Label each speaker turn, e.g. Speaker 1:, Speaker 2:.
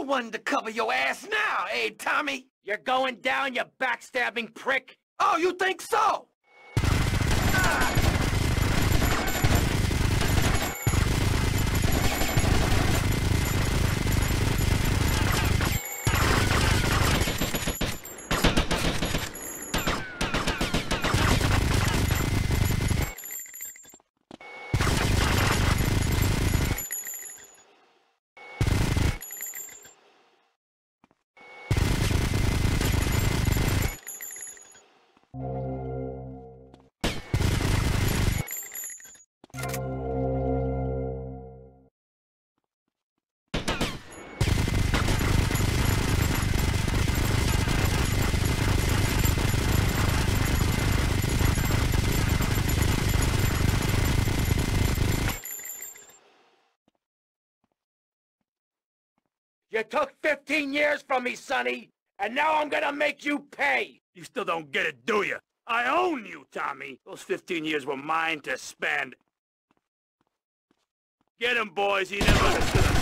Speaker 1: one to cover your ass now, eh, Tommy?
Speaker 2: You're going down, you backstabbing prick!
Speaker 1: Oh, you think so?
Speaker 2: You took 15 years from me, Sonny, and now I'm gonna make you pay!
Speaker 3: You still don't get it, do you? I own you, Tommy! Those 15 years were mine to spend. Get him, boys, he never understood.